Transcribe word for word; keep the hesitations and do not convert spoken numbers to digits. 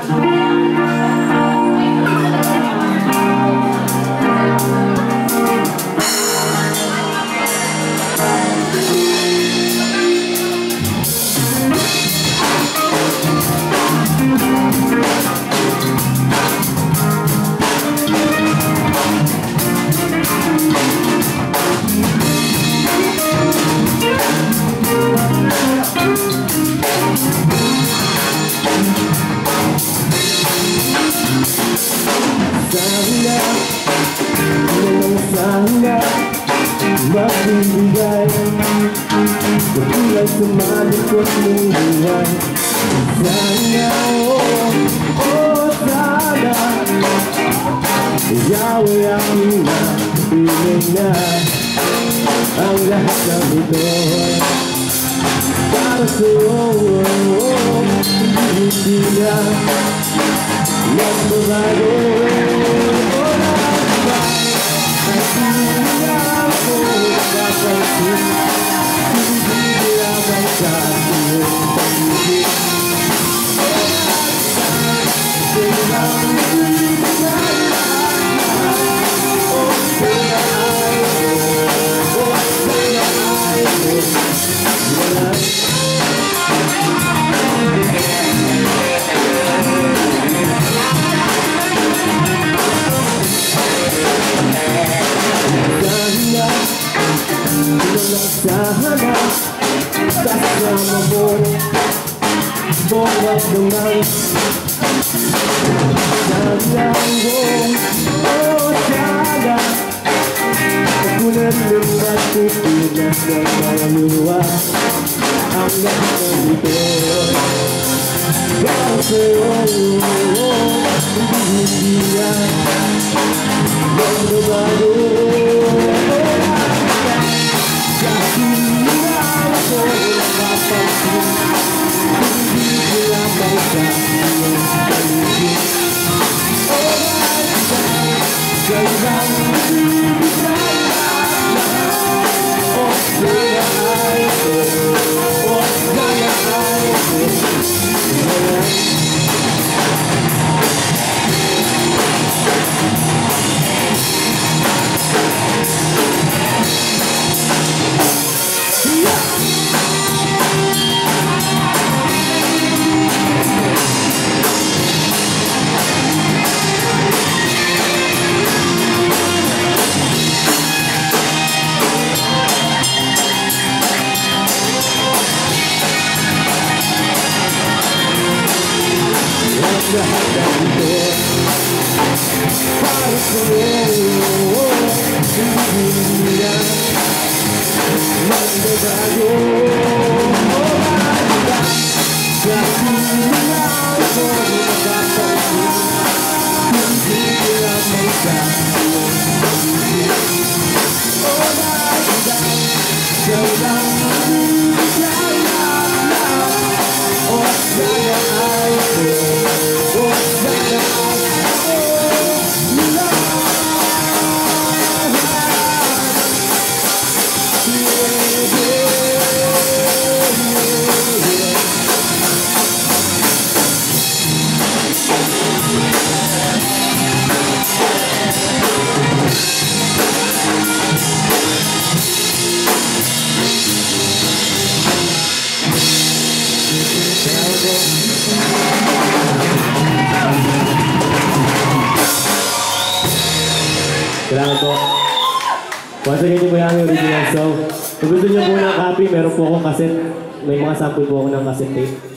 Magbibigay Katulad sa malikot mong buhay. Sana, oh, oh, sana Yahweh aking napiling na ang lahat ng ito para sa'yo, oh, oh, hindi na nagbabago. Sana kasama mo buwan naman. Sana mo, oh sana kapunan ng matipinas ng mga luwa ang lahat ng ito para sa'yo, hindi na magbabago. Para sa'yo, hindi na magbabago. Kasi wala ako nakapansin, hindi lamang sa'yo. Oh, dahil sa'yo lang ibigay lang. Oh, sana ay ko, oh, sana ay Salamat po. Once again, yung po yung original song. Kung gusto niyo po ng copy, meron po akong cassette. May mga sample po ako ng cassette tape.